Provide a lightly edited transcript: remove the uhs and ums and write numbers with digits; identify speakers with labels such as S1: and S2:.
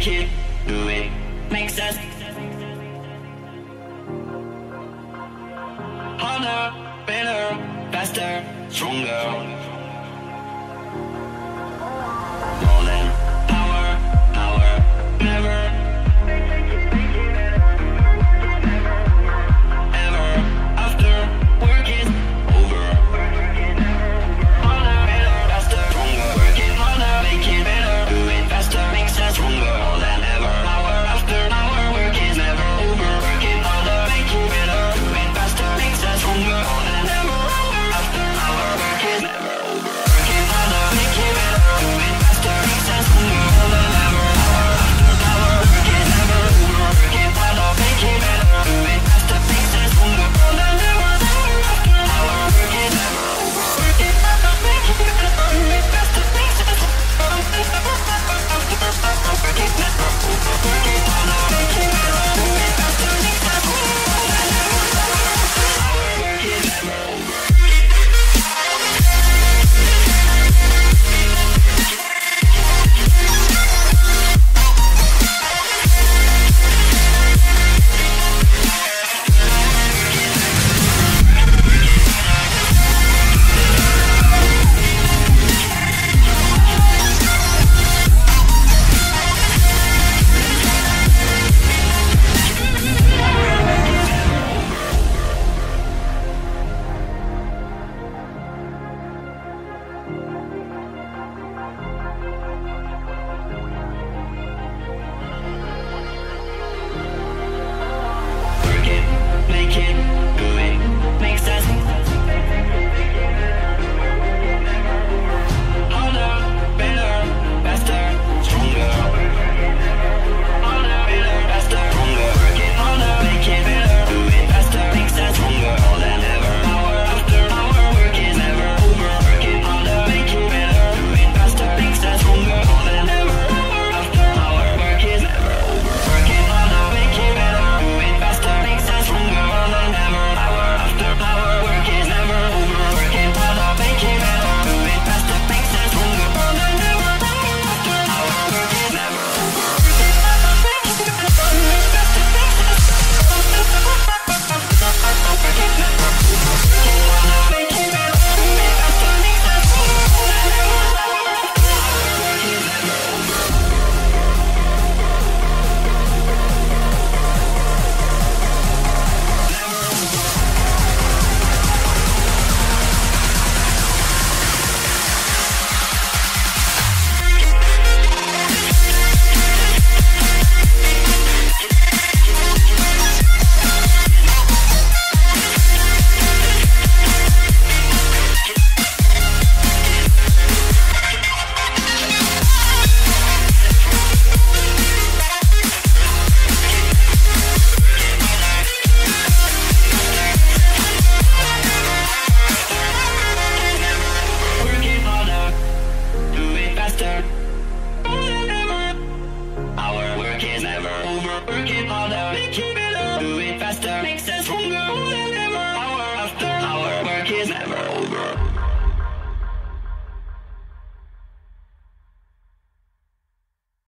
S1: make it, do it, makes us harder, better, faster, stronger. More than power, never, ever, after work is over. Harder, better, faster, stronger. Working harder, make it better, do it faster, makes us stronger. More than ever, hour after hour, work is never over. Working harder, make it better, do it faster, makes us stronger. More than ever, hour after hour, work is never over. Working harder, make it better, do it faster, makes us stronger. More than ever, hour after hour, work is never over. Working harder, make it better, do it faster, makes us stronger. More than ever, hour after hour, work is never over. Working harder, make it better, do it faster, makes us stronger. More than ever, hour after hour, work is never over. Working harder, make it better, do it faster, makes us stronger. More than ever, hour after hour, work is never over. Make it, do it, makes us harder, better, faster, stronger. Harder, better, faster, stronger. Working harder, make it better, do it faster, makes us stronger. More than ever, hour after hour, work is never over. Working harder, make it better, do it faster, makes us stronger. More than ever, hour after hour, work is never over. Working harder, make it better, do it faster, makes us stronger. More than ever, hour after hour, work is never over. Working harder, make it better, do it faster, makes us stronger. More than ever, hour after hour, work is never over. Working harder, make it better, do it faster, makes us stronger. Work is never over. Working harder, make it better, do it faster, makes us stronger. More than ever, hour after hour, work is never over. Working harder, do it faster. More than ever, our work is never over. Working harder, make it better.